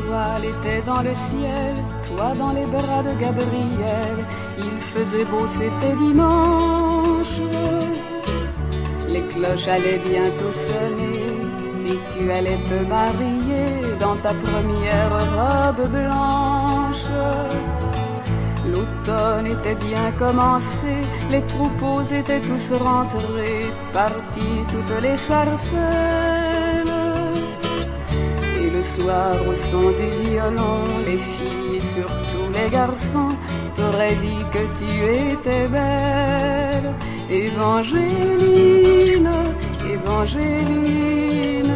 l'étoile était dans le ciel, toi dans les bras de Gabriel. Il faisait beau, c'était dimanche. Les cloches allaient bientôt sonner, et tu allais te marier dans ta première robe blanche. L'automne était bien commencé, les troupeaux étaient tous rentrés, partis toutes les sarcelles. Et le soir au son du violon, les filles et surtout les garçons t'auraient dit que tu étais belle. Évangéline, Évangéline.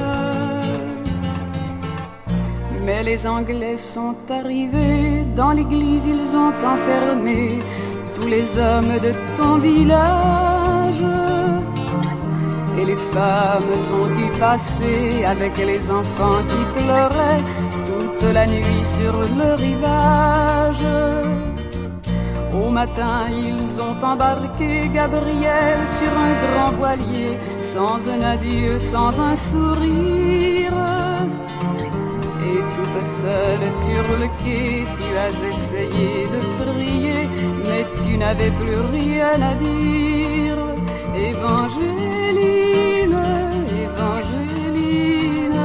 Mais les Anglais sont arrivés, dans l'église ils ont enfermé tous les hommes de ton village. Et les femmes ont dû passer avec les enfants qui pleuraient toute la nuit sur le rivage. Au matin ils ont embarqué Gabriel sur un grand voilier, sans un adieu, sans un sourire. Et toute seule sur le quai, tu as essayé de prier, mais tu n'avais plus rien à dire. Évangéline, Évangéline.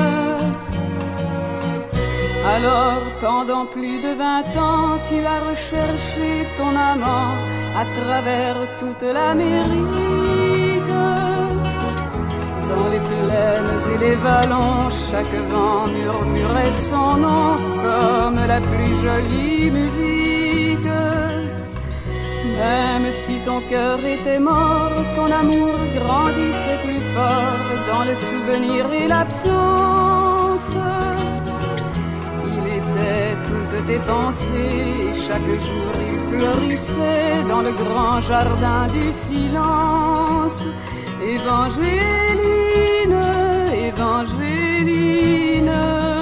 Alors, pendant plus de 20 ans, tu as recherché ton amant à travers toute l'Amérique. Dans les plaines et les vallons, chaque vent murmurait son nom comme la plus jolie musique. Même si ton cœur était mort, ton amour grandissait plus fort dans le souvenir et l'absence. Il était toutes tes pensées et chaque jour il fleurissait dans le grand jardin du silence. Évangéline, Évangéline.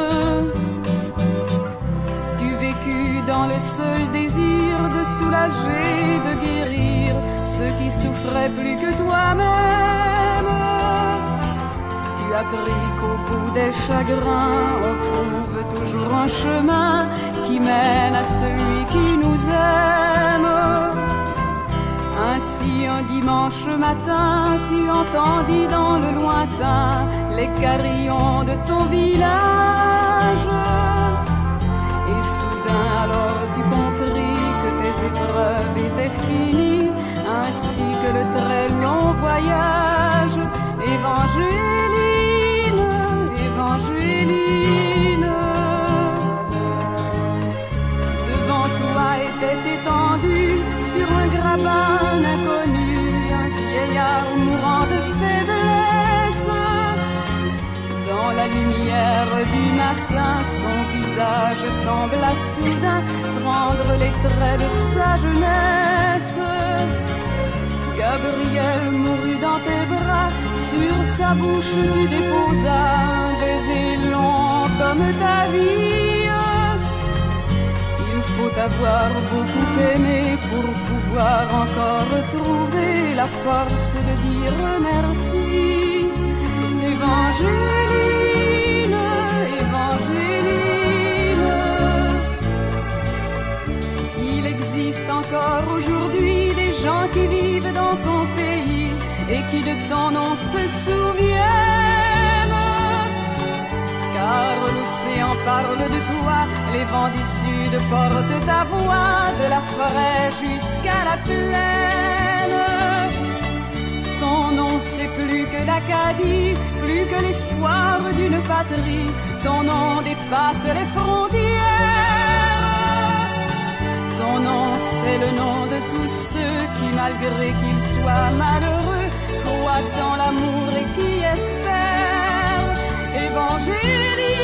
Tu vécus dans le seul désir de soulager, de guérir ceux qui souffraient plus que toi-même. Tu as appris qu'au bout des chagrins, on trouve toujours un chemin qui mène à celui qui nous aime. Ainsi un dimanche matin, tu entendis dans le lointain les carillons de ton village. Et soudain alors tu compris que tes épreuves étaient finies, ainsi que le très long voyage. Évangéline, Évangéline. Devant toi était étendu sur un grabat inconnu un vieillard mourant de faiblesse. Dans la lumière du matin, son visage sembla soudain prendre les traits de sa jeunesse. Gabriel mourut dans tes bras, sur sa bouche tu déposas un baiser long comme ta vie. Il faut avoir beaucoup aimé pour pouvoir encore trouver la force de dire merci. Évangéline, Évangéline. Il existe encore aujourd'hui des gens qui vivent dans ton pays et qui de ton nom se souviennent. Car l'océan parle de toi, les vents du sud portent ta voix, de la forêt jusqu'à la plaine. Ton nom c'est plus que l'Acadie, plus que l'espoir d'une patrie. Ton nom dépasse les frontières. Ton nom c'est le nom de tous ceux qui, malgré qu'ils soient malheureux, croient dans l'amour et qui espèrent. Évangéline.